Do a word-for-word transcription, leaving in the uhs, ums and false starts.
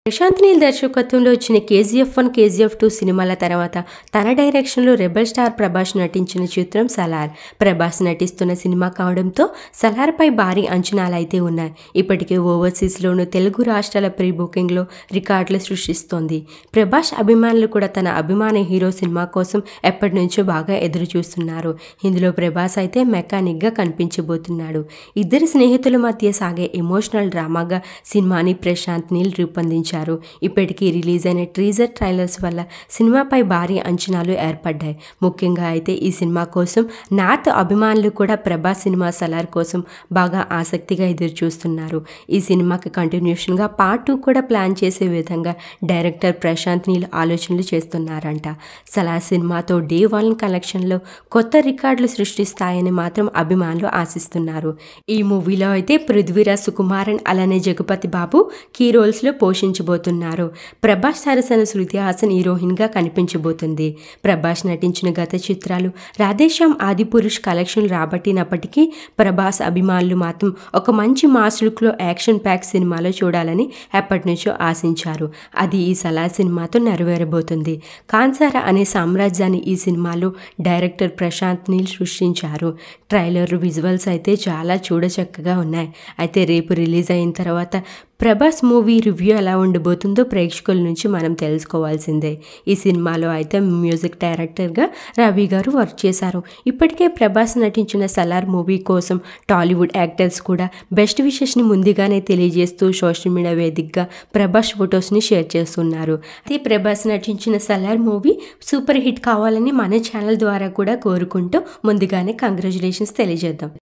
ప్రశాంత్ నీల్ దర్శకత్వంలో వచ్చిన KGF one KGF two సినిమాల తర్వాత తన డైరెక్షన్లో రెబల్ స్టార్ ప్రభాస్ నటించిన చిత్రం సలార్. ప్రభాస్ నటిస్తున్న సినిమా కావడంతో సలార్పై భారీ అంచనాలైతే ఉన్నాయి. ఇప్పటికే ఓవర్సీస్లోనూ తెలుగు రాష్ట్రాల ప్రీ బుకింగ్లో రికార్డులు సృష్టిస్తోంది. ప్రభాస్ అభిమానులు కూడా తన అభిమాన హీరో సినిమా కోసం ఎప్పటి నుంచో బాగా ఎదురు చూస్తున్నారు. ఇందులో ప్రభాస్ అయితే మెకానిక్గా కనిపించబోతున్నాడు. ఇద్దరు స్నేహితుల మధ్య సాగే ఎమోషనల్ డ్రామాగా సినిమాని ప్రశాంత్ నీల్ రూపొందించారు. ఇప్పటికీ రిలీజ్ అయిన టీజర్ ట్రైలర్స్ వల్ల సినిమాపై భారీ అంచనాలు ఏర్పడ్డాయి. ముఖ్యంగా అయితే ఈ సినిమా కోసం నార్త్ అభిమానులు కూడా ప్రభాస్ సినిమా సలార్ కోసం బాగా ఆసక్తిగా ఎదురు చూస్తున్నారు. ఈ సినిమాకి కంటిన్యూషన్గా పార్ట్ టూ కూడా ప్లాన్ చేసే విధంగా డైరెక్టర్ ప్రశాంత్ నీల్ ఆలోచనలు చేస్తున్నారంట. సలార్ సినిమాతో డే వన్ కలెక్షన్లో కొత్త రికార్డులు సృష్టిస్తాయని మాత్రం అభిమానులు ఆశిస్తున్నారు. ఈ మూవీలో అయితే పృథ్వీరాజ్ సుకుమారన్ అలానే జగపతి బాబు కీ రోల్స్లో పోషించబోతున్నారు. ప్రభాస్ సరసన శృతి హాసన్ హీరోయిన్గా కనిపించబోతుంది. ప్రభాస్ నటించిన గత చిత్రాలు రాధేశ్యామ్, ఆదిపురుష్ కలెక్షన్లు రాబట్టినప్పటికీ ప్రభాస్ అభిమానులు మాత్రం ఒక మంచి మాస్ లుక్లో యాక్షన్ ప్యాక్ సినిమాలో చూడాలని ఎప్పటి నుంచో ఆశించారు. అది ఈ సలార్ సినిమాతో నెరవేరబోతుంది. కాన్సారా అనే సామ్రాజ్యాన్ని ఈ సినిమాలో డైరెక్టర్ ప్రశాంత్ నీల్ సృష్టించారు. ట్రైలర్ విజువల్స్ అయితే చాలా చూడచక్కగా ఉన్నాయి. అయితే రేపు రిలీజ్ అయిన తర్వాత ప్రభాస్ మూవీ రివ్యూ ఎలా ఉండబోతుందో ప్రేక్షకుల నుంచి మనం తెలుసుకోవాల్సిందే. ఈ సినిమాలో అయితే మ్యూజిక్ డైరెక్టర్గా రవి గారు వర్క్ చేశారు. ఇప్పటికే ప్రభాస్ నటించిన సలార్ మూవీ కోసం టాలీవుడ్ యాక్టర్స్ కూడా బెస్ట్ విషెస్ని ముందుగానే తెలియజేస్తూ సోషల్ మీడియా వేదికగా ప్రభాస్ ఫొటోస్ని షేర్ చేస్తున్నారు. అయితే ప్రభాస్ నటించిన సలార్ మూవీ సూపర్ హిట్ కావాలని మన ఛానల్ ద్వారా కూడా కోరుకుంటూ ముందుగానే కంగ్రాచులేషన్స్ తెలియజేద్దాం.